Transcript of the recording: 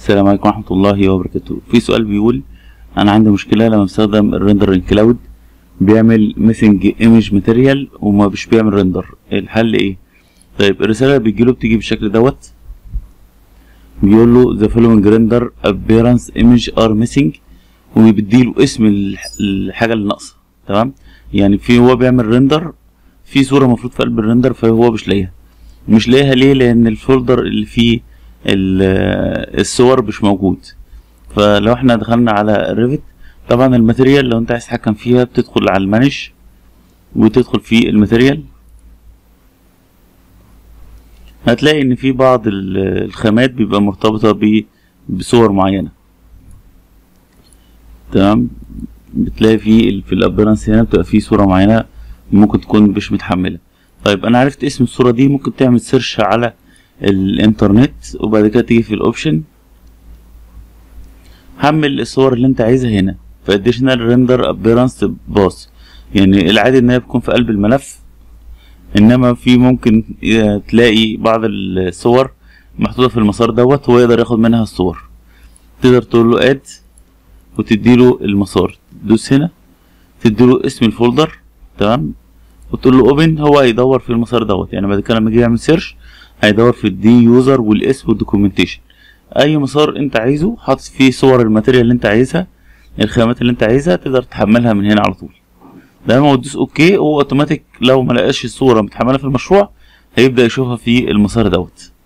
السلام عليكم ورحمة الله وبركاته. في سؤال بيقول أنا عندي مشكلة لما بستخدم الريندر ان كلاود بيعمل ميسنج ايمج ماتيريال وما مش بيعمل ريندر، الحل ايه؟ طيب الرسالة اللي بتجيله بتيجي بالشكل دوت، بيقول له the following render appearance image are missing وبيديله اسم الحاجة اللي ناقصة. تمام؟ يعني في هو بيعمل ريندر في صورة المفروض في قلب الريندر فهو مش لاقيها ليه؟ لأن الفولدر اللي فيه الصور مش موجود. فلو احنا دخلنا على الريفت، طبعا الماتيريال لو انت عايز تتحكم فيها بتدخل على المانج وتدخل في الماتيريال، هتلاقي ان في بعض الخامات بيبقى مرتبطة بصور معينة. تمام؟ بتلاقي في الابيرنس هنا بتبقى في صورة معينة ممكن تكون مش متحملة. طيب انا عرفت اسم الصورة دي، ممكن تعمل سيرش على الانترنت وبعد كده تيجي في الاوبشن حمل الصور اللي انت عايزها هنا في additional render appearance path. يعني العادي ان هي بتكون في قلب الملف، انما في ممكن تلاقي بعض الصور محطوطة في المسار دوت هو يقدر ياخد منها الصور. تقدر تقول له add وتديله المسار، تدوس هنا تديله اسم الفولدر. تمام؟ وتقول له open، هو هيدور في المسار دوت. يعني بعد كده لما يجي يعمل سيرش هيدور في الدي يوزر والاسم والدوكيومنتيشن، اي مسار انت عايزه حاطط فيه صور الماتيريال اللي انت عايزها، الخامات اللي انت عايزها، تقدر تحملها من هنا على طول. لما تدوس اوكي هو اوتوماتيك لو ما لقاش الصورة متحملة في المشروع هيبدأ يشوفها في المسار دوت.